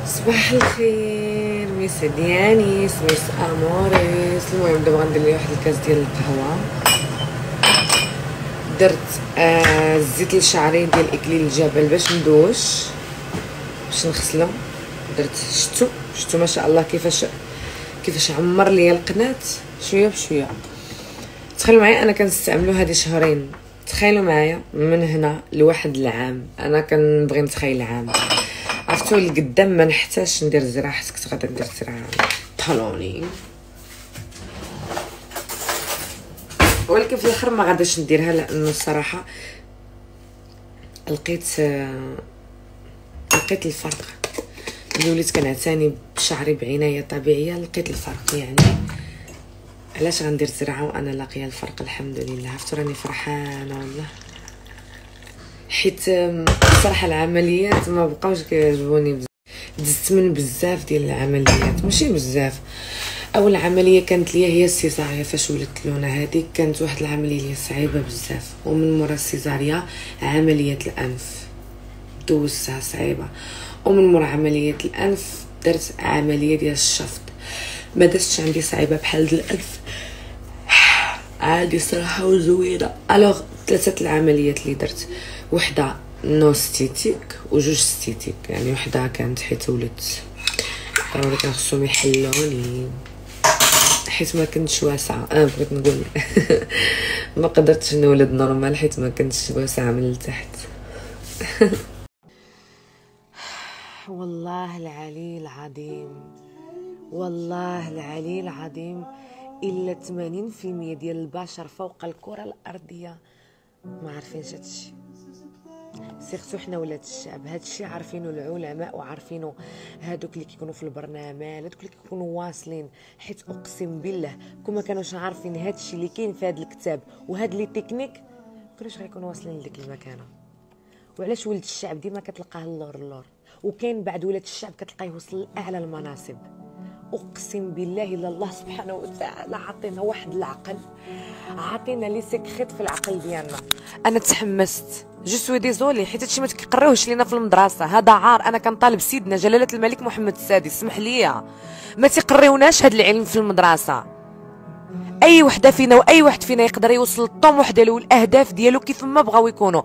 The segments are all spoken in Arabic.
صباح الخير ميس ديانيس ميس اموريس. المهم دابا غندير لي واحد الكاس ديال القهوه. درت زيت لشعري ديال اكليل الجبل باش ندوش باش نغسلو. درت شتو ما شاء الله كيفاش عمر ليا القناه شويه بشويه. تخيلوا معايا انا كنستعملو هذه شهرين. تخيلوا معايا من هنا لواحد العام انا كنبغي نتخيل عام. عرفتوا لقدام ما نحتاجش ندير زراعه، حيت غادا ندير زراعه طالوني، ولكن في الاخر ما غاداش نديرها لانه الصراحه لقيت الفرق. ملي وليت كنعتني بشعري بعنايه طبيعيه لقيت الفرق. يعني علاش غندير زراعه وانا لاقيه الفرق؟ الحمد لله. عرفتوا راني فرحانه والله، حيت الصراحه العمليات ما بقاوش كيعجبوني بزاف. دزت من بزاف ديال العمليات، ماشي بزاف. اول عمليه كانت ليا هي السيزاريا. فاش ولدت لونا هذيك كانت واحد العمليه اللي صعيبه بزاف، ومن مورا السيزاريا عمليه الانف دوزتها صعيبه، ومن مورا عمليه الانف درت عمليه ديال الشفط. ما دازتش عندي صعيبه بحال الانف، عادي صراحه وزوينه. الوغ ثلاثه العمليات اللي درت، وحده نو ستيتيك وجوج ستيتيك. يعني وحده كانت حيت ولدت ضروري كان خصهم يحلوني حيت ما كنتش واسعه. بغيت نقول ما قدرتش نولد نورمال حيت ما كنتش واسعه من التحت. والله العلي العظيم، والله العلي العظيم، الا 80% ديال البشر فوق الكره الارضيه ما عارفينش هادشي. سيرتو حنا ولاد الشعب هادشي عارفينو العلماء وعارفينو هادوك اللي كيكونوا في البرنامج، هادوك اللي كيكونوا واصلين. حيت اقسم بالله كون كانوش عارفين هادشي اللي كاين في هاد الكتاب وهاد لي تكنيك كانوش غيكونوا واصلين لديك المكانه. وعلاش ولد الشعب ديما كتلقاه اللور، وكاين بعد ولاد الشعب كتلقاه يوصل لاعلى المناصب. اقسم بالله الا الله سبحانه وتعالى عطينا واحد العقل، عطينا لي سيكريت في العقل ديالنا. انا تحمست جو سوي ديزولي حيت هادشي ما تكرهوش لينا في المدرسه. هذا عار. انا كنطالب سيدنا جلاله الملك محمد السادس سمح ليا ما تقريوناش هاد العلم في المدرسه. اي وحده فينا واي واحد فينا يقدر يوصل للطموح ديالو والاهداف ديالو كيف ما بغاو يكونوا.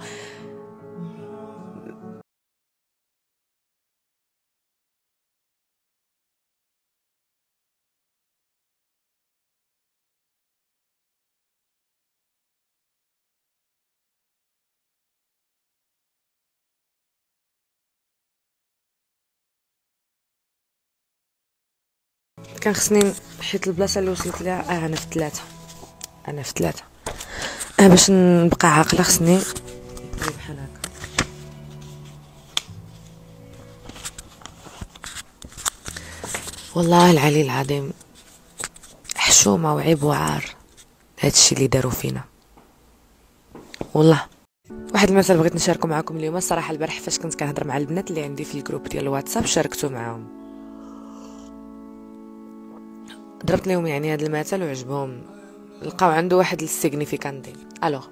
كان خصني حيت البلاصه اللي وصلت لها انا في ثلاثة باش نبقى عاقله خصني بحال هكا. والله العلي العظيم حشومه وعيب وعار هادشي اللي داروا فينا والله. واحد المثل بغيت نشاركه معكم اليوم. الصراحه البارح فاش كنت كنهضر مع البنات اللي عندي في الجروب ديال الواتساب شاركته معاهم، ضربت لهم يعني هذا المثل وعجبهم، لقاو عنده واحد السيغنيفيكانتي. الوغ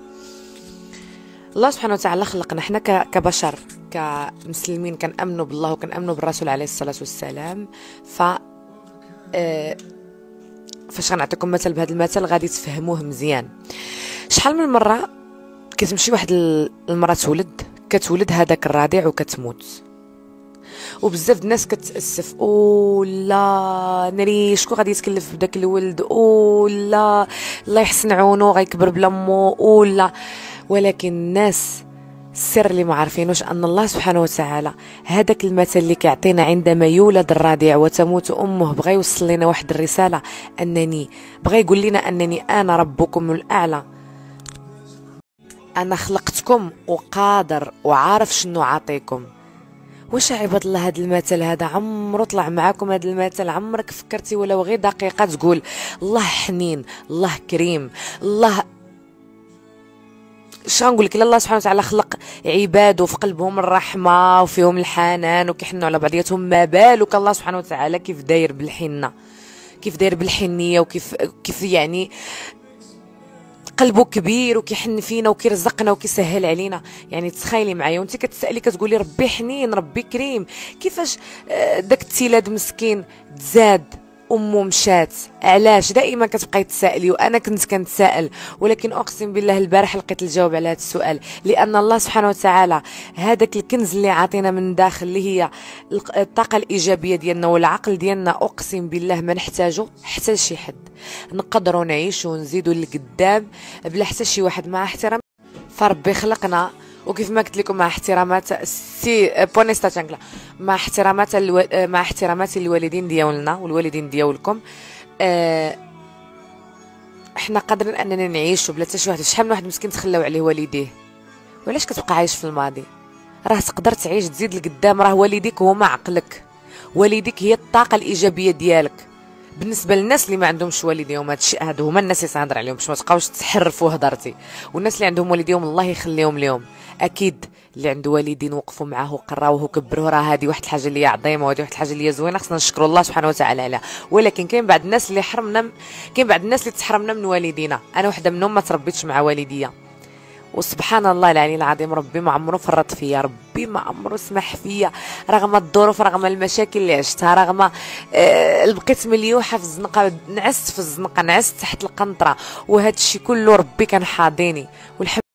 الله سبحانه وتعالى خلقنا حنا كبشر كمسلمين، كنامنوا بالله وكنامنوا بالرسول عليه الصلاه والسلام. فاش غنعطيكم مثل بهذا المثل غادي تفهموه مزيان. شحال من مره كتمشي واحد المراه كتولد هذاك الرضيع وكتموت، وبزاف الناس كتاسف لا ناري شكون غادي يتكلف بداك الولد، لا الله يحسن عونه غيكبر بلا مو لا. ولكن الناس السر اللي ما عارفينوش ان الله سبحانه وتعالى هذاك المثل اللي كيعطينا عندما يولد الرضيع وتموت امه بغى يوصل لنا واحد الرساله، بغى يقول لنا انني انا ربكم الاعلى، انا خلقتكم وقادر وعارف شنو عاطيكم. واش عباد الله هذا المثل هذا عمرو طلع معاكم؟ هذا المثل عمرك فكرتي ولو غير دقيقه تقول الله حنين، الله كريم، الله شنقول لك؟ الله سبحانه وتعالى خلق عباده في قلبهم الرحمه وفيهم الحنان وكيحنوا على بعضياتهم. ما بالك الله سبحانه وتعالى كيف داير بالحنه، كيف داير بالحنيه، وكيف يعني قلبه كبير وكيحن فينا وكيرزقنا وكيسهل علينا. يعني تخيلي معايا وانت كتسالي كتقولي ربي حنين ربي كريم، كيفاش داك التيلاد مسكين تزاد امه مشات؟ علاش؟ دائما كتبقاي تسائلي وانا كنت كنتسائل، ولكن اقسم بالله البارح لقيت الجواب على هذا السؤال. لان الله سبحانه وتعالى هذاك الكنز اللي عاطينا من داخل اللي هي الطاقه الايجابيه ديالنا والعقل ديالنا، اقسم بالله ما نحتاجه حتى لشي حد، نقدروا نعيشوا ونزيدوا لقدام بلا حتى شي واحد. مع احترام فربي خلقنا، وكيف ما قلت لكم مع احترامات سي بونيستا تشانكلا، مع احترامات الوالدين ديالنا والوالدين ديالكم، احنا قادرين اننا نعيشوا بلا حتى شي واحد. شحال من واحد مسكين تخلاو عليه والديه، وعلاش كتبقى عايش في الماضي؟ راه تقدر تعيش تزيد لقدام. راه والديك هما عقلك، والديك هي الطاقه الايجابيه ديالك. بالنسبه للناس اللي ما عندهمش والديهم، هادو هما الناس اللي تهضر عليهم باش ما تبقاوش تحرفوا هضرتي. والناس اللي عندهم والديهم الله يخليهم لهم. اكيد اللي عنده والدين وقفوا معاه وقراوه وكبروه، راه هذه واحد الحاجه اللي هي عظيمه، وهذه واحد الحاجه اللي هي زوينه، خصنا نشكروا الله سبحانه وتعالى عليها. ولكن كاين بعض الناس اللي حرمنا، كاين بعض الناس اللي تحرمنا من والدينا. انا وحده منهم ما تربيتش مع والديا، وسبحان الله العلي العظيم ربي ما عمره فرط فيا، ربي ما عمره سمح فيا، رغم الظروف رغم المشاكل اللي عشتها، رغم بقيت مليوحه في الزنقه، نعست في الزنقه، نعست تحت القنطره، وهذا الشيء كله ربي كان حاضيني. والحمد